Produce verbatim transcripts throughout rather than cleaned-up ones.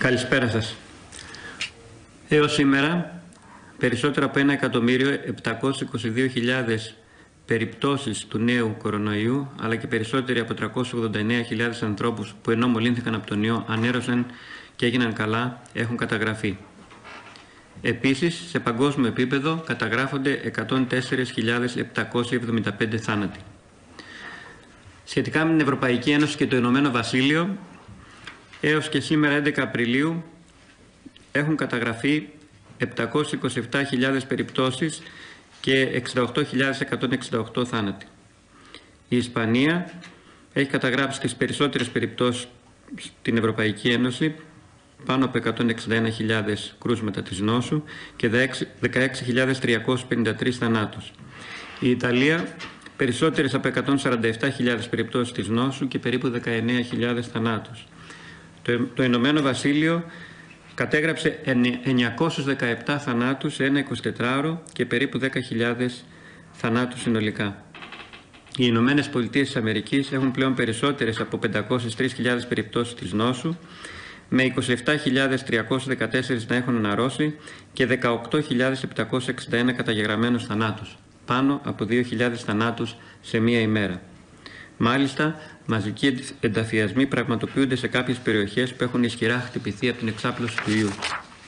Καλησπέρα σας. Έως σήμερα, περισσότερο από ένα εκατομμύριο επτακόσιες είκοσι δύο χιλιάδες περιπτώσεις του νέου κορονοϊού, αλλά και περισσότεροι από τριακόσιες ογδόντα εννέα χιλιάδες ανθρώπους που ενώ μολύνθηκαν από τον ιό ανέρρωσαν και έγιναν καλά, έχουν καταγραφεί. Επίσης, σε παγκόσμιο επίπεδο καταγράφονται εκατόν τέσσερις χιλιάδες επτακόσιοι εβδομήντα πέντε θάνατοι. Σχετικά με την Ευρωπαϊκή Ένωση και το Ηνωμένο Βασίλειο, έως και σήμερα έντεκα Απριλίου έχουν καταγραφεί επτακόσιες είκοσι επτά χιλιάδες περιπτώσεις και εξήντα οκτώ χιλιάδες εκατόν εξήντα οκτώ θάνατοι. Η Ισπανία έχει καταγράψει τις περισσότερες περιπτώσεις στην Ευρωπαϊκή Ένωση, πάνω από εκατόν εξήντα ένα χιλιάδες κρούσματα της νόσου και δεκαέξι χιλιάδες τριακόσιους πενήντα τρεις θανάτους. Η Ιταλία περισσότερες από εκατόν σαράντα επτά χιλιάδες περιπτώσεις της νόσου και περίπου δεκαεννέα χιλιάδες θανάτους. Το, το Ηνωμένο Βασίλειο κατέγραψε εννιακόσιους δεκαεπτά θανάτους σε ένα εικοσιτετράωρο και περίπου δέκα χιλιάδες θανάτους συνολικά. Οι Ηνωμένες Πολιτείες της Αμερικής έχουν πλέον περισσότερες από πεντακόσιες τρεις χιλιάδες περιπτώσεις της νόσου, με είκοσι επτά χιλιάδες τριακόσιους δεκατέσσερις να έχουν αναρρώσει και δεκαοκτώ χιλιάδες επτακόσιους εξήντα ένα καταγεγραμμένους θανάτους, πάνω από δύο χιλιάδες θανάτους σε μία ημέρα. Μάλιστα, μαζικοί ενταφιασμοί πραγματοποιούνται σε κάποιες περιοχές που έχουν ισχυρά χτυπηθεί από την εξάπλωση του ιού.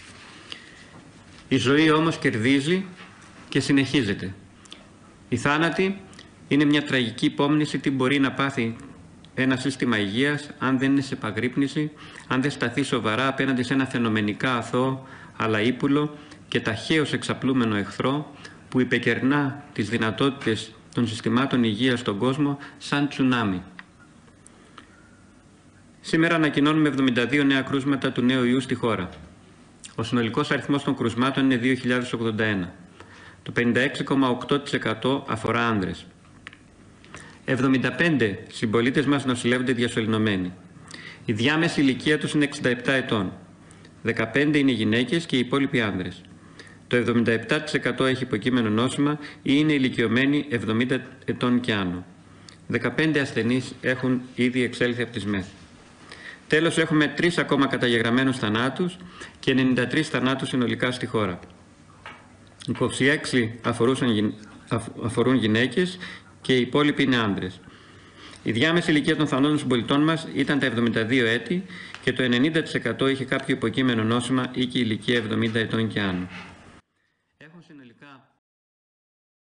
Η ζωή όμως κερδίζει και συνεχίζεται. Η θάνατη είναι μια τραγική υπόμνηση τι μπορεί να πάθει ένα σύστημα υγείας αν δεν είναι σε επαγρύπνηση, αν δεν σταθεί σοβαρά απέναντι σε ένα φαινομενικά αθώο αλλά ύπουλο και ταχαίως εξαπλούμενο εχθρό που υπεκερνά τις δυνατότητες των συστημάτων υγείας στον κόσμο σαν τσουνάμι. Σήμερα ανακοινώνουμε εβδομήντα δύο νέα κρούσματα του νέου ιού στη χώρα. Ο συνολικός αριθμός των κρουσμάτων είναι δύο χιλιάδες ογδόντα ένα. Το πενήντα έξι κόμμα οκτώ τοις εκατό αφορά άνδρες. εβδομήντα πέντε συμπολίτες μας νοσηλεύονται διασωληνωμένοι. Η διάμεση ηλικία τους είναι εξήντα επτά ετών. δεκαπέντε είναι γυναίκες και οι υπόλοιποι άνδρες. Το εβδομήντα επτά τοις εκατό έχει υποκείμενο νόσημα ή είναι ηλικιωμένοι εβδομήντα ετών και άνω. δεκαπέντε ασθενείς έχουν ήδη εξέλθει από τις ΜΕΘ. Τέλος, έχουμε τρεις ακόμα καταγεγραμμένους θανάτους και ενενήντα τρεις θανάτους συνολικά στη χώρα. είκοσι έξι αφορούσαν, αφορούν γυναίκες και οι υπόλοιποι είναι άνδρες. Η διάμεση ηλικία των θανόντων συμπολιτών μας ήταν τα εβδομήντα δύο έτη και το ενενήντα τοις εκατό είχε κάποιο υποκείμενο νόσημα ή και ηλικία εβδομήντα ετών και άνω.